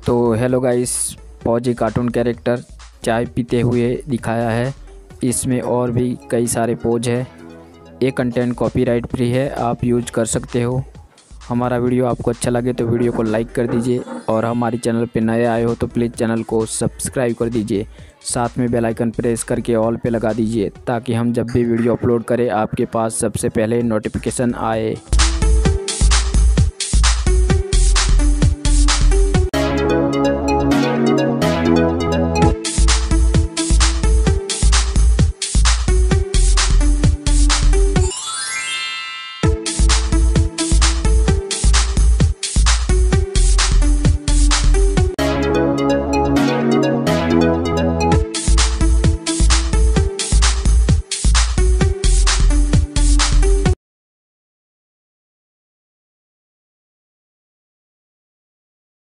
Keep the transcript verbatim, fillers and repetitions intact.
तो hello guys, फौजी cartoon character चाय पीते हुए दिखाया है। इसमें और भी कई सारे पोज है। ये कंटेंट कॉपीराइट फ्री है, आप यूज कर सकते हो। हमारा वीडियो आपको अच्छा लगे तो वीडियो को लाइक कर दीजिए, और हमारे चैनल पे नए आए हो तो प्लीज़ चैनल को सब्सक्राइब कर दीजिए। साथ में बेल आइकन प्रेस करके ऑल पे लगा दीजिए, ताकि हम जब भी वीडियो अपलोड करें आपके पास सबसे पहले नोटिफिकेशन आए।